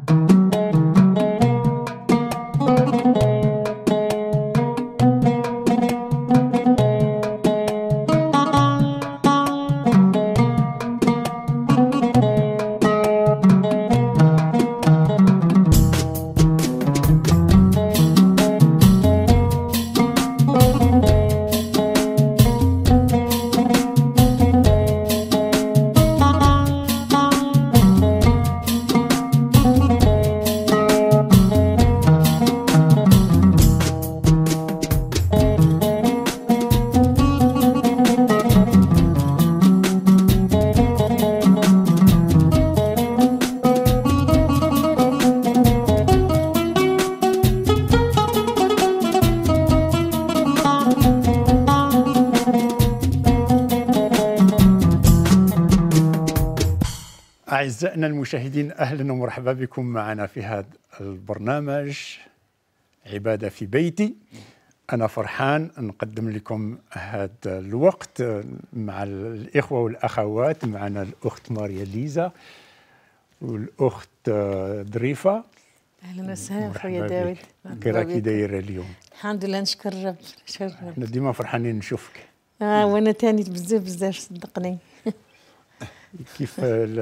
أعزائنا المشاهدين، أهلا ومرحبا بكم معنا في هذا البرنامج عبادة في بيتي. أنا فرحان نقدم لكم هذا الوقت مع الإخوة والأخوات. معنا الأخت ماريا ليزا والأخت ظريفة. أهلا وسهلا خويا داود، كراكي دايرة اليوم؟ الحمد لله، نشكر رب. احنا ديما فرحانين نشوفك. وانا تاني بزاف صدقني. كيف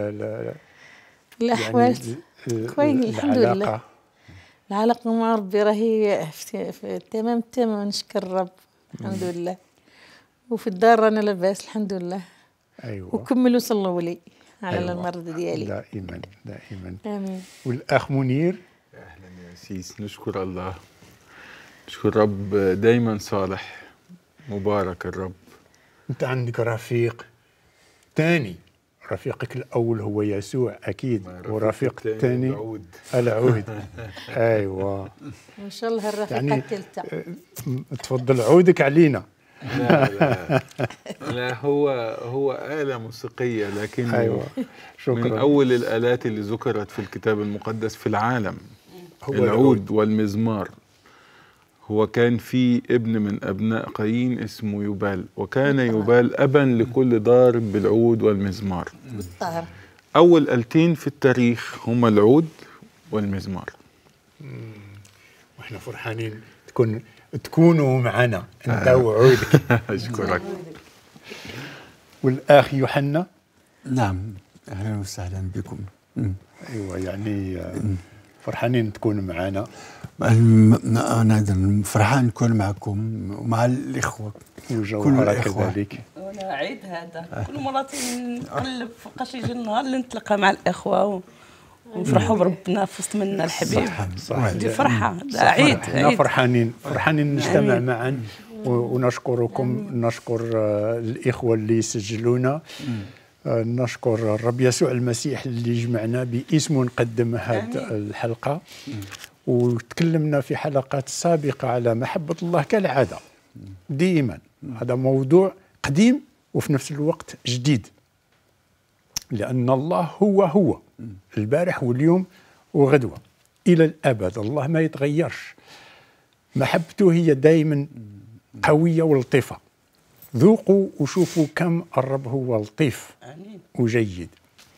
الأحوال؟ كويس الحمد لله. العلاقة مع ربي راهي في تمام نشكر رب الحمد لله. وفي الدار رانا لاباس الحمد لله. أيوة. وكملوا صلوا لي على المرض ديالي. دائما آمين. والأخ منير. أهلا يا سيس، نشكر الله، نشكر رب دايما صالح مبارك الرب. أنت عندك رفيق تاني، رفيقك الأول هو يسوع أكيد، ورفيق الثاني العود. أيوة، إن شاء الله الرفيقة الثالثة. تفضل عودك علينا. لا هو آلة موسيقية، لكن أيوة. شكرا. من أول الآلات اللي ذكرت في الكتاب المقدس في العالم هو العود والمزمار. هو كان في ابن من أبناء قايين اسمه يوبال، وكان يوبال أبا لكل دار بالعود والمزمار. أول آلتين في التاريخ هما العود والمزمار. وإحنا فرحانين تكونوا معنا أنت وعودك. أشكرك. والأخ يوحنا. نعم، أهلا وسهلا بكم. أيوة، يعني فرحانين تكونوا معنا. أنا فرحان نكون معكم ومع الإخوة وجوهرة كذلك. وأنا عيد هذا كل مرة نقلب فوقاش يجي النهار اللي نتلاقى مع الإخوة ونفرحوا بربنا في وسط منا الحبيب. صح. دي فرحة، عيد. احنا فرحانين نجتمع معا، ونشكركم. نشكر الإخوة اللي سجلونا. نشكر الرب يسوع المسيح اللي جمعنا باسمه نقدم هذه الحلقة. وتكلمنا في حلقات سابقة على محبة الله كالعادة دائما. هذا موضوع قديم وفي نفس الوقت جديد، لأن الله هو البارح واليوم وغدوة إلى الأبد. الله ما يتغيرش، محبته هي دائما قوية ولطيفة. ذوقوا وشوفوا كم الرب هو لطيف وجيد.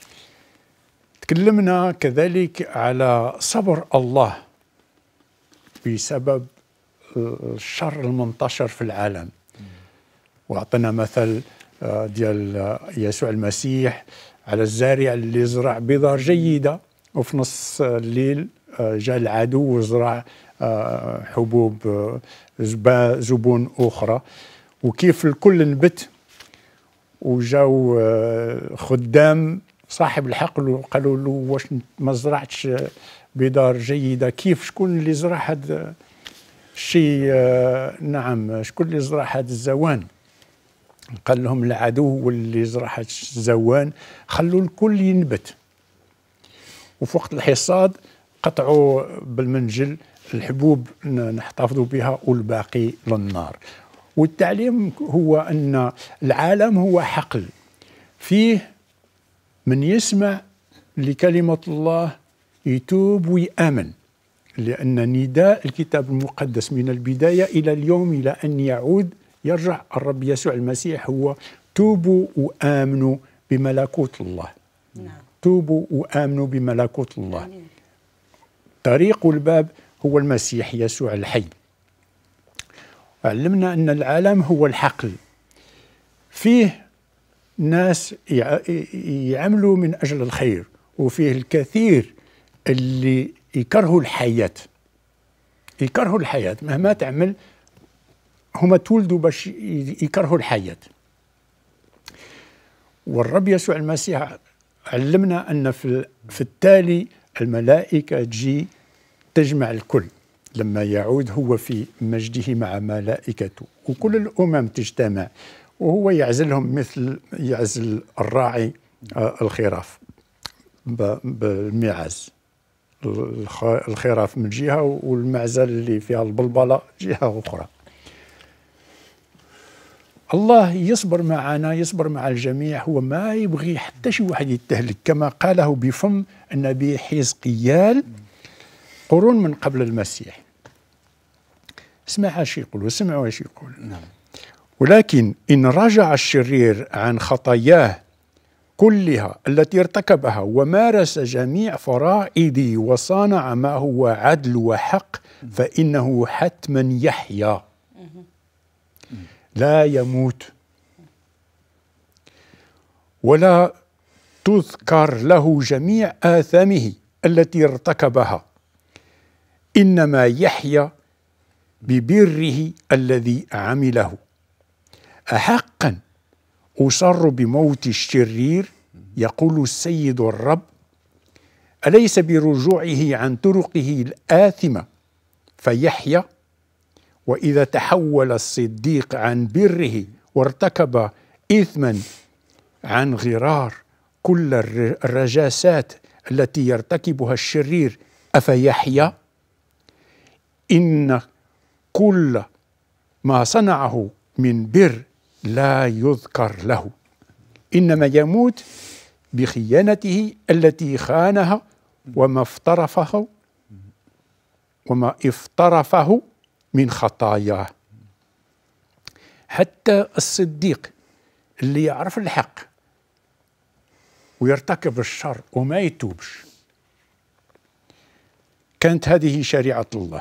تكلمنا كذلك على صبر الله بسبب الشر المنتشر في العالم، وأعطينا مثل ديال يسوع المسيح على الزارع اللي زرع بذار جيدة، وفي نص الليل جاء العدو وزرع حبوب زبون أخرى، وكيف الكل نبت. وجاو خدام صاحب الحقل وقالوا له واش ما زرعتش بذار جيدة؟ كيف؟ شكون اللي زرع هذا الشيء؟ نعم، شكون اللي زرع هذا الزوان؟ قال لهم العدو واللي زرع هذا الزوان، خلوا الكل ينبت. وفي وقت الحصاد قطعوا بالمنجل الحبوب نحتفظوا بها والباقي للنار. والتعليم هو أن العالم هو حقل، فيه من يسمع لكلمة الله يتوب ويآمن، لأن نداء الكتاب المقدس من البداية إلى اليوم إلى أن يعود يرجع الرب يسوع المسيح هو توبوا وآمنوا بملكوت الله. توبوا وآمنوا بملكوت الله. الطريق والباب هو المسيح يسوع الحي. علمنا أن العالم هو الحقل، فيه ناس يعملوا من أجل الخير، وفيه الكثير اللي يكرهوا الحياة، يكرهوا الحياة مهما تعمل، هما تولدوا باش يكرهوا الحياة. والرب يسوع المسيح علمنا أن في التالي الملائكة تجي تجمع الكل لما يعود هو في مجده مع ملائكته، وكل الأمم تجتمع وهو يعزلهم مثل يعزل الراعي الخراف بالمعز، الخراف من جهة والمعزل اللي فيها البلبلة جهة أخرى. الله يصبر معنا، يصبر مع الجميع، هو ما يبغي حتى شي واحد يتهلك، كما قاله بفم النبي حزقيال قرون من قبل المسيح. اسمع ايش يقول وسمعوا ايش يقول. ولكن إن رجع الشرير عن خطاياه كلها التي ارتكبها ومارس جميع فرائضي وصانع ما هو عدل وحق فإنه حتما يحيا لا يموت، ولا تذكر له جميع آثامه التي ارتكبها، إنما يحيا ببره الذي عمله. أحقا أصر بموت الشرير، يقول السيد الرب، أليس برجوعه عن طرقه الآثمة فيحيا؟ وإذا تحول الصديق عن بره وارتكب إثما عن غرار كل الرجاسات التي يرتكبها الشرير أفيحيا؟ إن كل ما صنعه من بر لا يذكر له، إنما يموت بخيانته التي خانها وما افترفه من خطاياه. حتى الصديق اللي يعرف الحق ويرتكب الشر وما يتوبش، كانت هذه شريعة الله.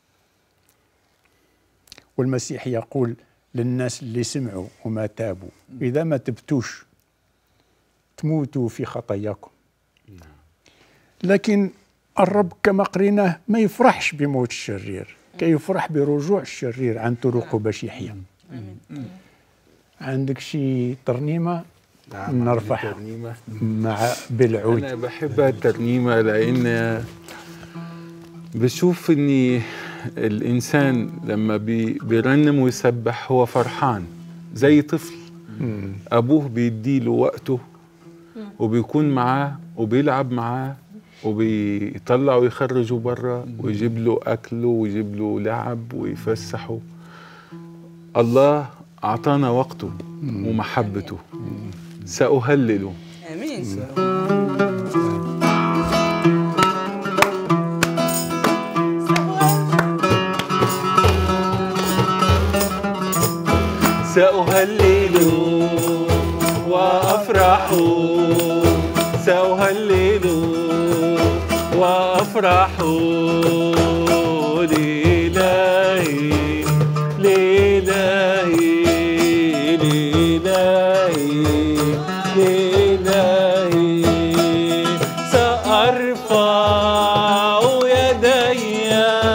والمسيح يقول للناس اللي سمعوا وما تابوا، إذا ما تبتوش تموتوا في خطاياكم. لكن الرب كما قريناه ما يفرحش بموت الشرير، كي يفرح برجوع الشرير عن طرقه باش يحيا. عندك شي ترنيمة نرفعها مع بالعود؟ أنا بحب الترنيمة لأن بشوف إني الإنسان لما بيرنم ويسبح هو فرحان زي طفل، أبوه بيديله وقته وبيكون معاه وبيلعب معاه وبيطلع ويخرجه برا ويجيب له أكله ويجيب له لعب ويفسحه. الله أعطانا وقته ومحبته، سأهلله. آمين. سأهلل وأفرح، سأهلل وأفرح لإلهي لإلهي لإلهي لإلهي. سأرفع يدي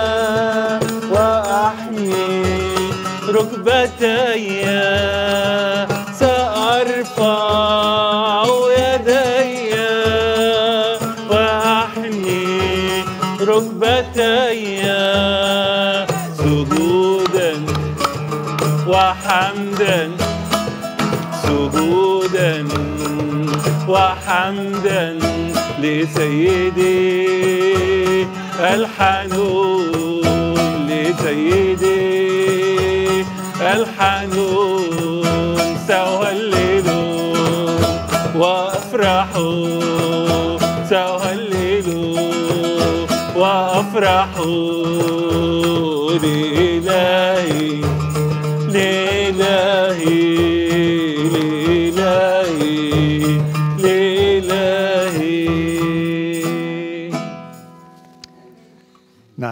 وأحمي ركبتي، سأرفع يدي وأحني ركبتي، سجودا وحمدا سجودا وحمدا لسيدي الحنون، لسيدي الحنون. سأهلل وأفرح، سأهلل وأفرح لإلهي لإلهي لإلهي لإلهي.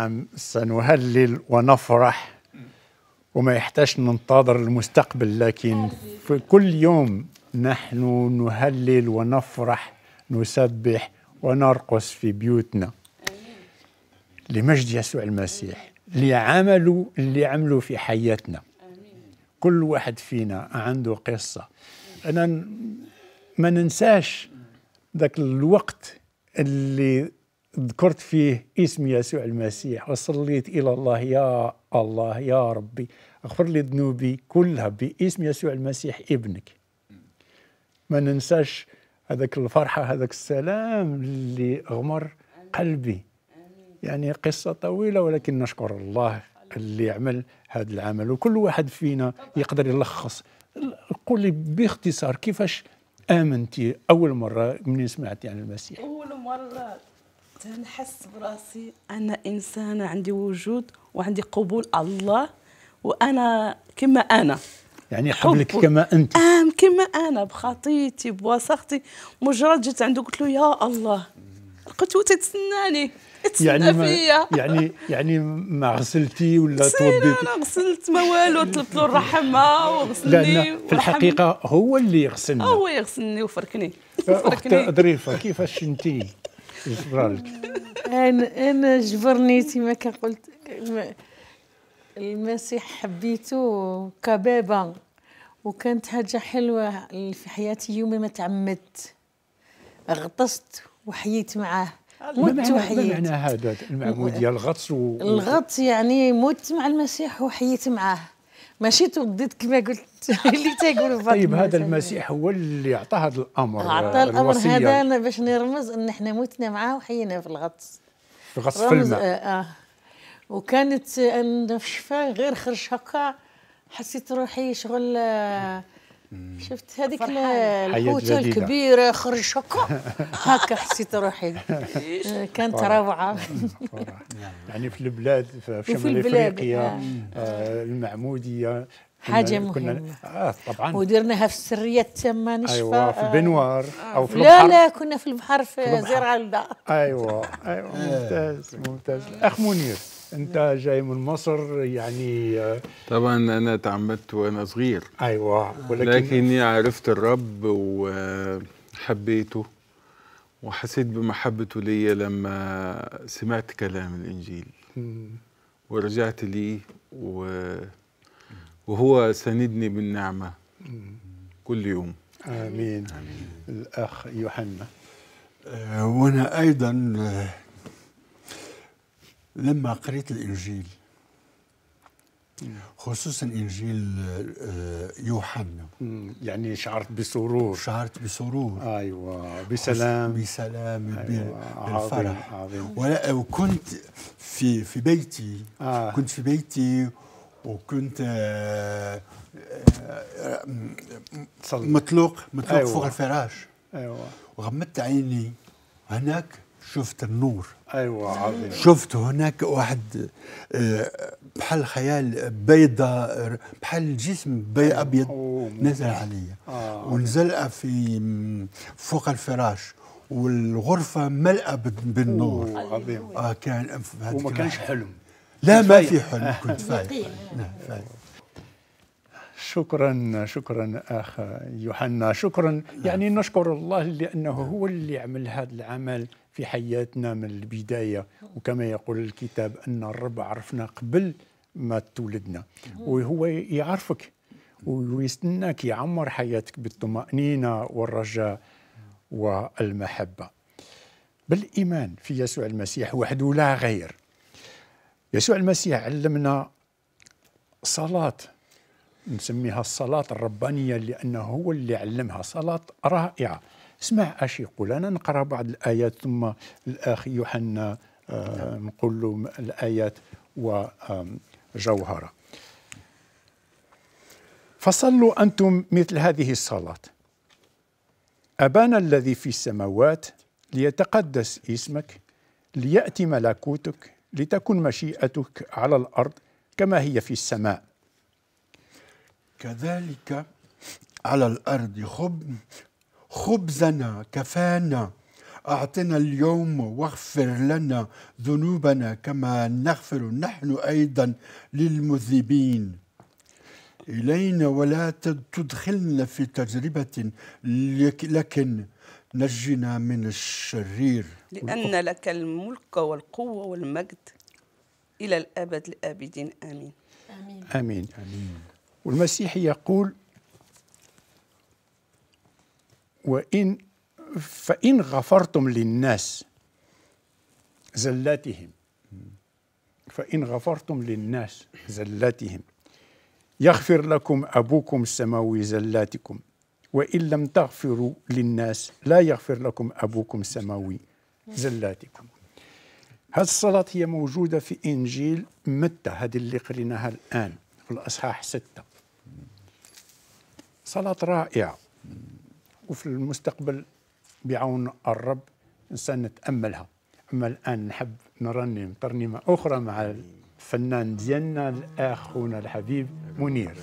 نعم، سنهلل ونفرح وما يحتاج ننتظر المستقبل، لكن في كل يوم نحن نهلل ونفرح، نسبح ونرقص في بيوتنا لمجد يسوع المسيح، اللي عملوا في حياتنا. كل واحد فينا عنده قصة. أنا ما ننساش ذاك الوقت اللي ذكرت فيه اسم يسوع المسيح وصليت إلى الله: يا الله يا ربي اغفر لي ذنوبي كلها باسم يسوع المسيح ابنك. ما ننساش هذاك الفرحة، هذاك السلام اللي أغمر قلبي. يعني قصة طويلة، ولكن نشكر الله اللي عمل هذا العمل. وكل واحد فينا يقدر يلخص. قول لي باختصار كيفاش آمنتي أول مرة من سمعتي عن المسيح؟ أول مرة تنحس براسي أنا إنسانة عندي وجود وعندي قبول الله، وأنا كما أنا، يعني قبلك كما أنت، كما أنا بخطيتي بوسختي. مجرد جيت عنده قلت له يا الله، لقيتو تتسناني يعني فيا. يعني ما غسلتي ولا توضيتي؟ أنا غسلت ما والو، طلبت له الرحمة وغسلني. لأن في الحقيقة هو اللي يغسلنا، هو يغسلني وفركني. أخت ظريفة، كيفاش انتي جبرالك؟ أنا جبرنيتي ما قلت المسيح حبيته كبابة، وكانت حاجة حلوة في حياتي. يومي ما تعمدت غطست وحييت معاه، مت وحييت. ما معنى هذا المعمودية؟ الغطس الغطس يعني مت مع المسيح وحييت معاه، ماشي ترديت كما قلت اللي تقول. طيب هذا المسيح هو اللي أعطى هذا الأمر، أعطى الأمر هذا. أنا باش نرمز أن احنا متنا معاه وحيينا في الغطس، في غطس في الماء. وكانت أنا في الشفاء غير خرج هكا، حسيت روحي شغل شفت هذيك الحوتة الكبيرة خرج هكا حسيت روحي كانت روعة. يعني في البلاد في شمال افريقيا المعمودية حاجة مهمة. طبعا. ودرناها في السرية التامة نشفى. أيوة في بنوار أو في البحر. لا كنا في البحر في زرعلدة. أيوة ممتاز. أخ منير، أنت جاي من مصر يعني. طبعا أنا تعمدت وأنا صغير. أيوة، لكني عرفت الرب وحبيته وحسيت بمحبته لي لما سمعت كلام الإنجيل ورجعت ليه، وهو ساندني بالنعمة كل يوم. آمين. الأخ يوحنا. وأنا أيضا لما قريت الإنجيل، خصوصا إنجيل يوحنا، يعني شعرت بسرور. أيوة، بسلام. بالفرح. عظيم. وكنت في بيتي. كنت في بيتي وكنت مطلوق أيوة. فوق الفراش. أيوة. وغمضت عيني، هناك شفت النور. أيوة عظيم. شفت هناك واحد بحال خيال بيضاء، بحال الجسم أبيض نزل علي. ونزل في فوق الفراش، والغرفة ملأ بالنور. عظيم. كان وما كانش حلم. لا ما في حلم، كنت فايق. شكرا أخ يوحنا، شكرا. يعني نشكر الله لأنه هو اللي عمل هذا العمل في حياتنا من البداية، وكما يقول الكتاب أن الرب عرفنا قبل ما تولدنا، وهو يعرفك ويستناك يعمر حياتك بالطمأنينة والرجاء والمحبة بالإيمان في يسوع المسيح وحده لا غير. يسوع المسيح علمنا صلاة نسميها الصلاة الربانية، لأنه هو اللي علمها، صلاة رائعة. اسمع اش يقول. أنا نقرأ بعض الآيات ثم الأخ يوحنا نقول له الآيات وجوهرة. فصلوا أنتم مثل هذه الصلاة: أبانا الذي في السماوات، ليتقدس اسمك، ليأتي ملكوتك، لتكن مشيئتك على الأرض كما هي في السماء. كذلك على الأرض خبزنا كفانا أعطنا اليوم واغفر لنا ذنوبنا كما نغفر نحن أيضا للمذنبين إلينا ولا تدخلنا في تجربة لكن نجنا من الشرير لأن لك الملك والقوة والمجد إلى الأبد الآبدين آمين. آمين آمين, آمين. والمسيح يقول فإن غفرتم للناس زلاتهم يغفر لكم أبوكم السماوي زلاتكم، وإن لم تغفروا للناس لا يغفر لكم أبوكم السماوي زلاتكم. هذه الصلاة هي موجودة في إنجيل متى، هذه اللي قريناها الآن في الأصحاح 6. صلاة رائعة، وفي المستقبل بعون الرب سنتأملها. أما الآن نحب نرنم ترنيمة أخرى مع الفنان ديالنا الأخونا الحبيب منير.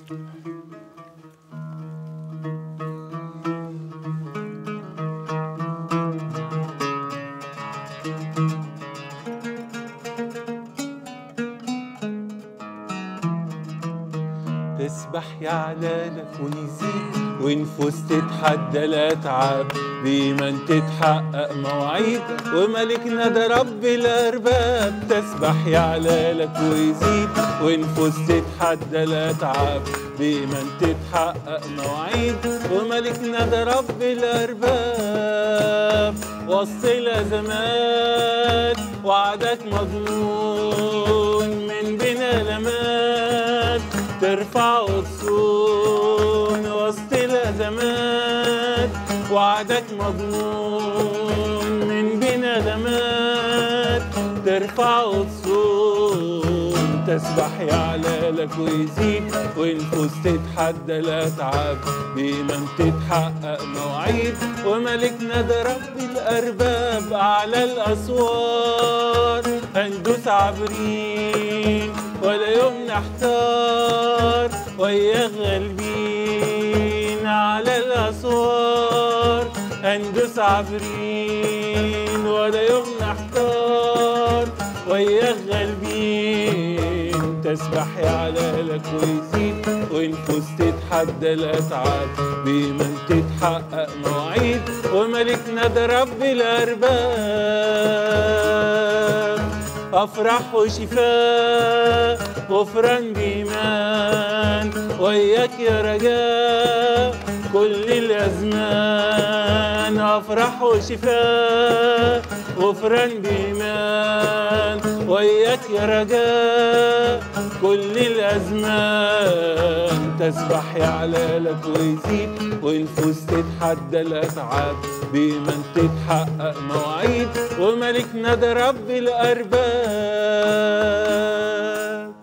تسبح يعلالك ويزيد ونفوس تتحدى الأتعاب، بإيمان تتحقق مواعيد وملكنا ده رب الأرباب. تسبح يعلالك ويزيد ونفوس تتحدى الأتعاب، بإيمان تتحقق مواعيد وملكنا ده رب الأرباب. وسط الأزمات وعدك مضمون، من بين ألمات ترفع غصون. وسط الأزمات وعدك مضمون، من بين أزمات ترفع غصون. تسبح يعلالك ويزيد ونفوس تتحدى الأتعاب، بإيمان تتحقق مواعيد وملكنا ده رب الأرباب. أعلى الأسوار هندوس عابرين، ولا يوم نحتار وياك غالبين. على الأسوار هندوس عابرين، ولا يوم نحتار وياك غالبين. تسبح يعلالك ويزيد ونفوس تتحدى الأتعاب، بإيمان تتحقق مواعيد وملكنا ده رب الأرباب. أفرح وشفاء غفران بإيمان، وياك يا رجاء كل الأزمان. أفرح وشفاء غفران بإيمان، وياك يا رجاء كل الأزمان. تسبح يعلالك ويزيد ونفوس تتحدى الأتعاب، بإيمان تتحقق مواعيد وملكنا ده رب الأرباب.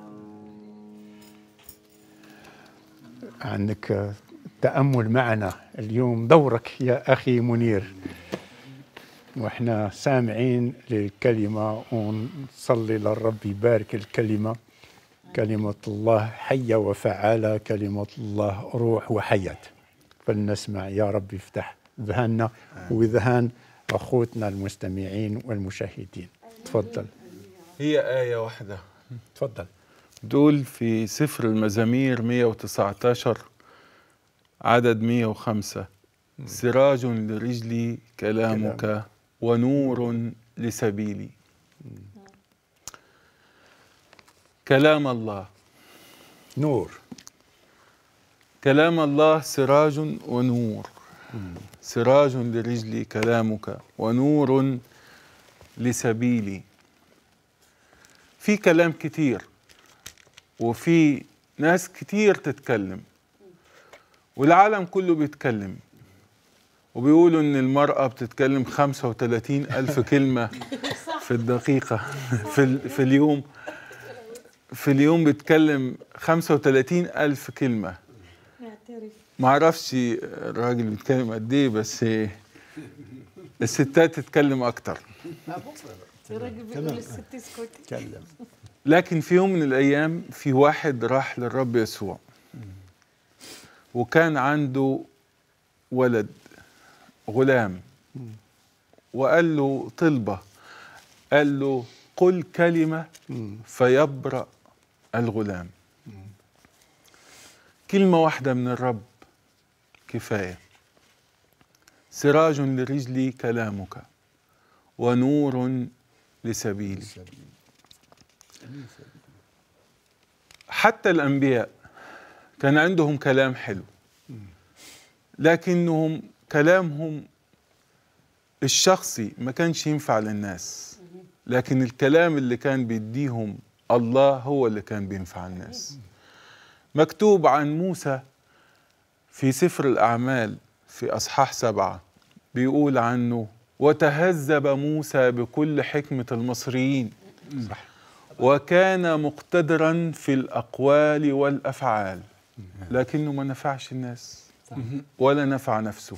عندك تأمل معنا اليوم، دورك يا أخي منير، وإحنا سامعين للكلمة ونصلي للرب يبارك الكلمة. كلمة الله حية وفعالة، كلمة الله روح وحياة. فلنسمع يا رب، افتح ذهننا وذهان أخوتنا المستمعين والمشاهدين. تفضل. هي آية واحدة، تفضل. دول في سفر المزامير 119 عدد 105: سراج لرجلي كلامك ونور لسبيلي. كلام الله نور، كلام الله سراج ونور. سراج لرجلي كلامك ونور لسبيلي. في كلام كتير وفي ناس كتير تتكلم، والعالم كله بيتكلم، وبيقولوا ان المرأة بتتكلم 35,000 كلمة في الدقيقة. في اليوم بتكلم 35,000 كلمة. ما اعرفش الراجل بيتكلم قد ايه، بس الستات تتكلم اكتر. الراجل بيقول الست اسكتي. لكن في يوم من الايام في واحد راح للرب يسوع، وكان عنده ولد غلام، وقال له طلبة، قال له قل كلمة فيبرأ الغلام. كلمة واحدة من الرب كفاية. سراج لرجلي كلامك ونور لسبيلي. حتى الأنبياء كان عندهم كلام حلو، لكنهم كلامهم الشخصي ما كانش ينفع للناس، لكن الكلام اللي كان بيديهم الله هو اللي كان بينفع الناس. مكتوب عن موسى في سفر الأعمال في أصحاح 7 بيقول عنه: وتهذب موسى بكل حكمة المصريين وكان مقتدرا في الأقوال والأفعال، لكنه ما نفعش الناس ولا نفع نفسه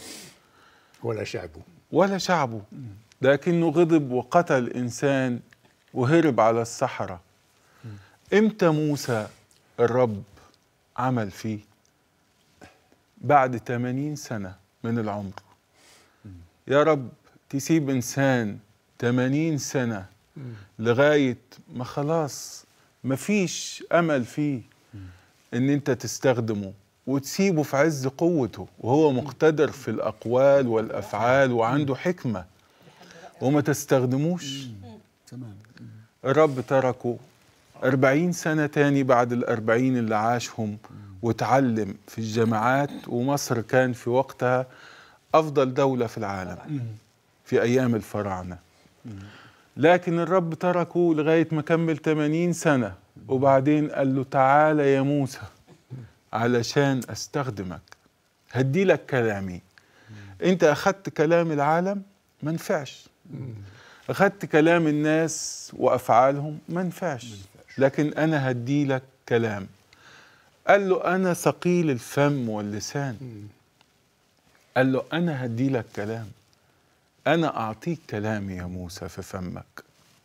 ولا شعبه، لكنه غضب وقتل إنسان وهرب على الصحراء. إمتى موسى الرب عمل فيه؟ بعد 80 سنة من العمر. يا رب تسيب إنسان 80 سنة لغاية ما خلاص مفيش أمل فيه إن أنت تستخدمه، وتسيبه في عز قوته وهو مقتدر في الأقوال والأفعال وعنده حكمة وما تستخدموش؟ الرب تركه 40 سنة تاني بعد 40 اللي عاشهم وتعلم في الجامعات، ومصر كان في وقتها أفضل دولة في العالم في أيام الفراعنة. لكن الرب تركه لغاية ما كمل 80 سنة، وبعدين قال له: تعالى يا موسى علشان أستخدمك، هدي لك كلامي. أنت أخذت كلام العالم ما نفعش، أخذت كلام الناس وأفعالهم ما نفعش، لكن أنا هدي لك كلام. قال له: أنا ثقيل الفم واللسان. قال له: أنا هدي لك كلام، أنا أعطيك كلامي يا موسى في فمك.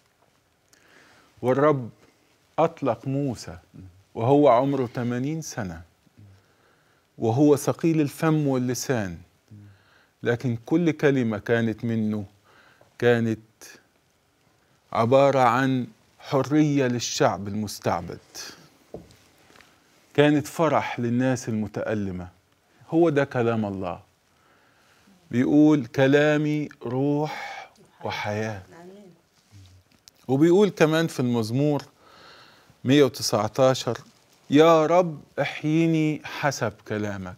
والرب أطلق موسى وهو عمره 80 سنة وهو ثقيل الفم واللسان، لكن كل كلمة كانت منه كانت عبارة عن حرية للشعب المستعبد، كانت فرح للناس المتألمة. هو ده كلام الله، بيقول: كلامي روح وحياة. وبيقول كمان في المزمور 119: يا رب احييني حسب كلامك.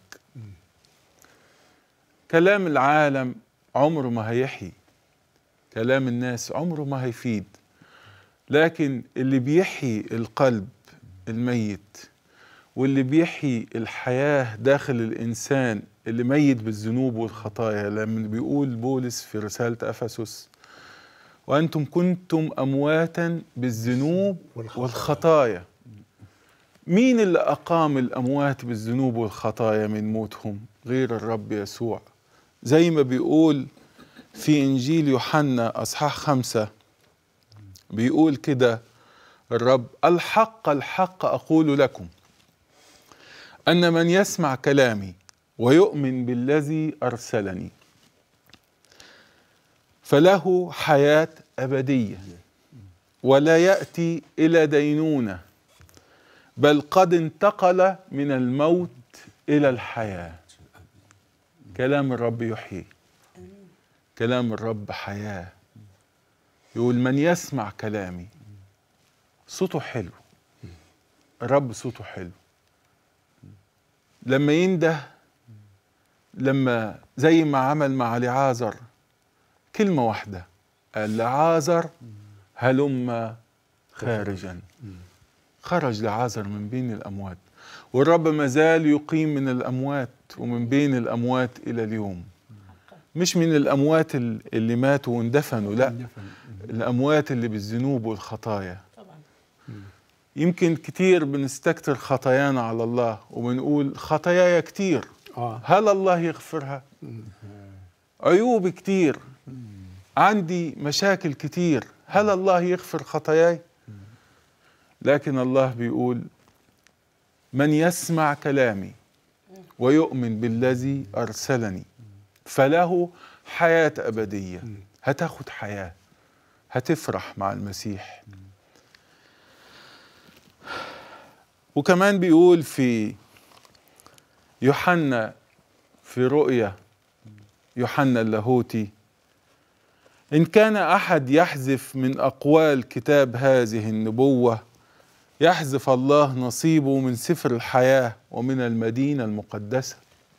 كلام العالم عمره ما هيحيي، كلام الناس عمره ما هيفيد، لكن اللي بيحيي القلب الميت واللي بيحيي الحياة داخل الإنسان اللي ميت بالذنوب والخطايا، لما بيقول بولس في رسالة أفسس: وأنتم كنتم أمواتا بالذنوب والخطايا. مين اللي أقام الأموات بالذنوب والخطايا من موتهم غير الرب يسوع؟ زي ما بيقول في إنجيل يوحنا أصحاح 5 بيقول كده الرب: الحق الحق أقول لكم أن من يسمع كلامي ويؤمن بالذي أرسلني فله حياة أبدية ولا يأتي إلى دينونة، بل قد انتقل من الموت إلى الحياة. كلام الرب يحيي، كلام الرب حياة. يقول: من يسمع كلامي. صوته حلو، الرب صوته حلو. لما ينده، لما زي ما عمل مع لعازر كلمة واحدة، قال: لعازر هلم خارجا. خرج لعازر من بين الأموات، والرب ما زال يقيم من الأموات ومن بين الأموات إلى اليوم. مش من الأموات اللي ماتوا واندفنوا، لا، الأموات اللي بالذنوب والخطايا. يمكن كتير بنستكتر خطايانا على الله وبنقول خطاياي كتير، هل الله يغفرها؟ عيوب كتير، عندي مشاكل كتير، هل الله يغفر خطاياي؟ لكن الله بيقول: من يسمع كلامي ويؤمن بالذي أرسلني فله حياة أبدية. هتاخد حياة، هتفرح مع المسيح. وكمان بيقول في يوحنا، في رؤيا يوحنا اللاهوتي: إن كان أحد يحذف من أقوال كتاب هذه النبوة يحذف الله نصيبه من سفر الحياة ومن المدينة المقدسة.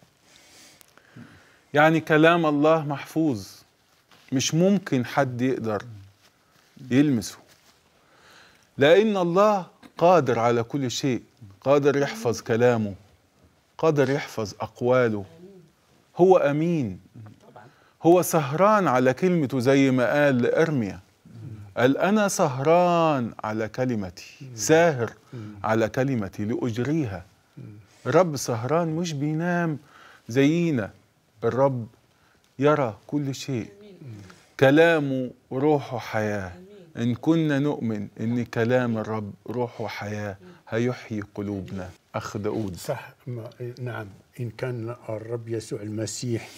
يعني كلام الله محفوظ، مش ممكن حد يقدر يلمسه، لأن الله قادر على كل شيء، قادر يحفظ كلامه، قادر يحفظ أقواله. هو أمين، هو سهران على كلمته زي ما قال لإرميا، قال أنا سهران على كلمتي، ساهر على كلمتي لأجريها. الرب سهران، مش بينام زينا. الرب يرى كل شيء، كلامه روح وحياة. إن كنا نؤمن إن كلام الرب روح وحياة هيحيي قلوبنا. أخ داود. صح، نعم. إن كان الرب يسوع المسيح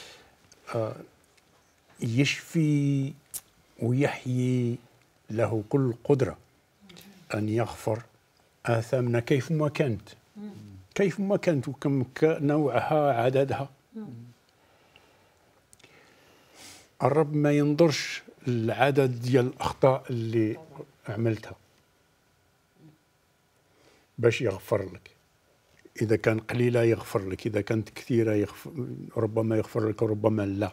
يشفي ويحيي، له كل قدرة أن يغفر آثامنا كيفما كانت، كيفما كانت وكم نوعها عددها. الرب ما ينظرش العدد ديال الأخطاء اللي عملتها باش يغفر لك. إذا كان قليلة يغفر لك، إذا كانت كثيرة ربما يغفر لك وربما لا.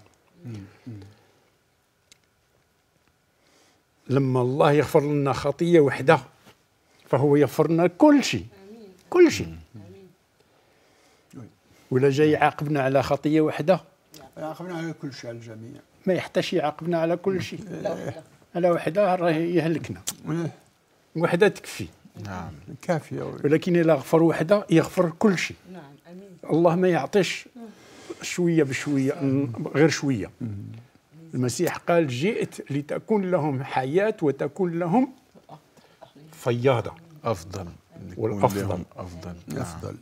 لما الله يغفر لنا خطية وحدة فهو يغفر لنا كل شيء، كل شيء. ولا جاي يعاقبنا على خطية وحدة، يعاقبنا على كل شيء، على الجميع. ما يحتاج يعاقبنا على كل شيء، على وحدة راه يهلكنا، وحدة تكفي. نعم، كافية. ولكن إذا غفر وحدة يغفر كل شيء. نعم، امين. الله ما يعطيش شوية بشوية، غير شوية. المسيح قال جئت لتكون لهم حياة وتكون لهم فياضة. أفضل، والأفضل أفضل. أفضل.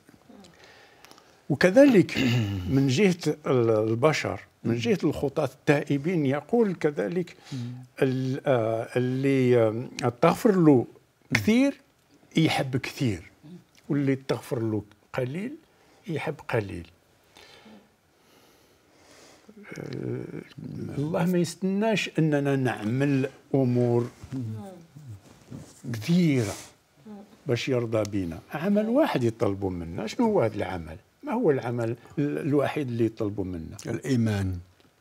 وكذلك من جهة البشر، من جهة الخطاة التائبين، يقول كذلك اللي تغفر له كثير يحب كثير، واللي تغفر له قليل يحب قليل. الله ما يستناش أننا نعمل أمور كثيرة باش يرضى بينا. عمل واحد يطلبوا منا. شنو هو هذا العمل؟ ما هو العمل الوحيد اللي يطلبوا منا؟ الإيمان،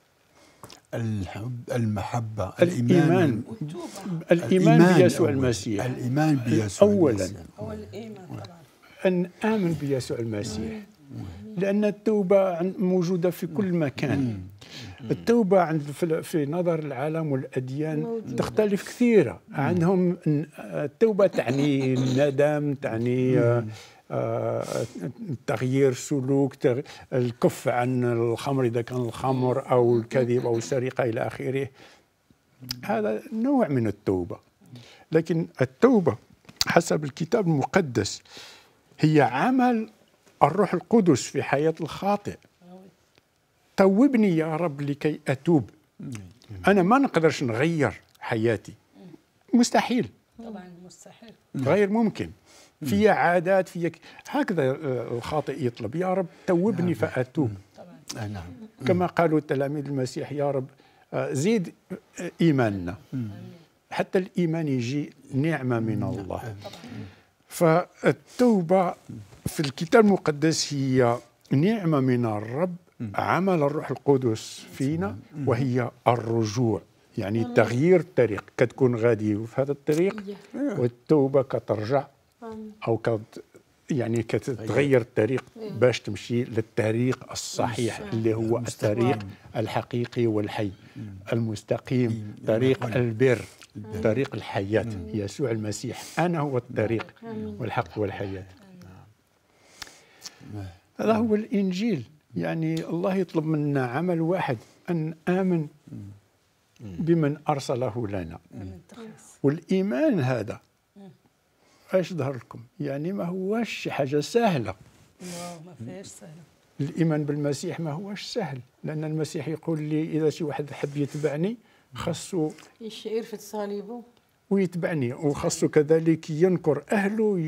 الحب، المحبة، الإيمان بيسوع المسيح. الإيمان بيسوع أولا هو الإيمان طبعا، أن آمن بيسوع المسيح، لأن التوبة موجودة في كل مكان. التوبة عند في نظر العالم والأديان تختلف كثيرة. عندهم التوبة تعني الندم، تعني تغيير سلوك، الكف عن الخمر إذا كان الخمر أو الكذب أو السرقة إلى آخره. هذا نوع من التوبة. لكن التوبة حسب الكتاب المقدس هي عمل الروح القدس في حياة الخاطئ. توبني يا رب لكي أتوب. أنا ما نقدرش نغير حياتي، مستحيل، طبعا مستحيل، غير ممكن. في عادات، في هكذا الخاطئ يطلب يا رب توبني فأتوب. نعم. كما قالوا تلاميذ المسيح يا رب زيد إيماننا. حتى الإيمان يجي نعمة من الله. فالتوبة في الكتاب المقدس هي نعمة من الرب، عمل الروح القدس فينا، وهي الرجوع، يعني تغيير الطريق. كتكون غادي في هذا الطريق والتوبة كترجع أو يعني كتغير الطريق باش تمشي للطريق الصحيح اللي هو الطريق الحقيقي والحي المستقيم، طريق البر، طريق الحياة. يسوع المسيح أنا هو الطريق والحق والحياة. هذا هو الإنجيل. يعني الله يطلب منا عمل واحد، أن آمن بمن أرسله لنا. والإيمان هذا ايش ظهر لكم؟ يعني ما هوش حاجة سهلة. ما فيهاش سهلة. الإيمان بالمسيح ما هوش سهل، لأن المسيح يقول لي إذا شي واحد حب يتبعني خاصو يشعر في صليبه ويتبعني، وخاصو كذلك ينكر أهله،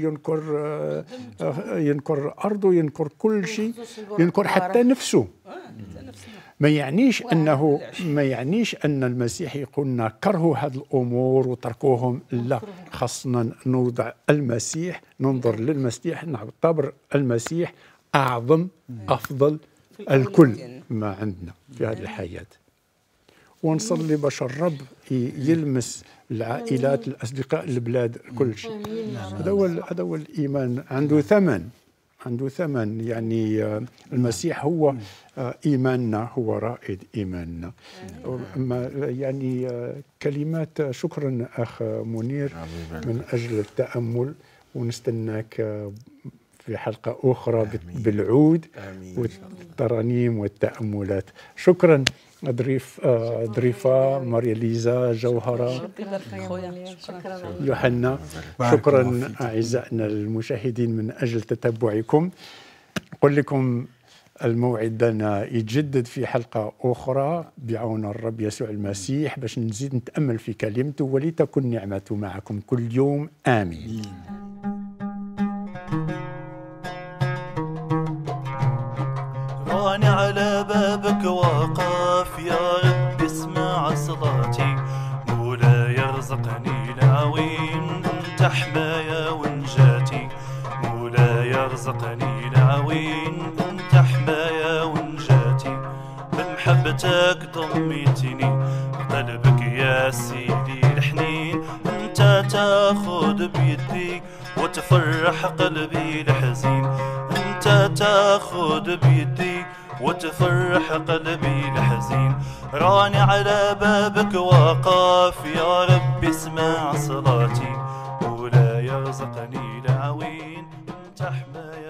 ينكر أرضه، ينكر كل شيء، ينكر حتى نفسه. ما يعنيش أن المسيح يقولنا كرهوا هذه الأمور وتركوهم، لا، خاصنا نوضع المسيح، ننظر للمسيح، نعتبر المسيح أعظم أفضل الكل ما عندنا في هذه الحياة، ونصلي باش الرب يلمس العائلات، الأصدقاء، البلاد، كل شيء. هذا هو الإيمان، عنده ثمن يعني المسيح هو إيماننا، هو رائد إيماننا. يعني كلمات شكرا أخ منير من أجل التأمل، ونستناك في حلقة أخرى بالعود والترانيم والتأملات. شكرا ظريفة، ماريا ليزا، جوهرة، يوحنا. شكرا أعزائنا المشاهدين من أجل تتبعكم. نقول لكم الموعد لنا يتجدد في حلقة أخرى بعون الرب يسوع المسيح، باش نزيد نتأمل في كلمته، ولتكن نعمته معكم كل يوم. آمين. راني على بابك واقف، يا رب اسمع صلاتي، مولاي ارزقني العوين، انت حماية ونجاتي، مولاي ارزقني العوين، انت حماية ونجاتي، بمحبتك ضميتني قلبك يا سيدي الحنين، انت تاخذ بيدي وتفرح قلبي الحزين، انت تاخذ بيدي وتفرح قلبي الحزين. راني على بابك واقف، يا رب اسمع صلاتي، ولا يرزقني العوين، انت حماية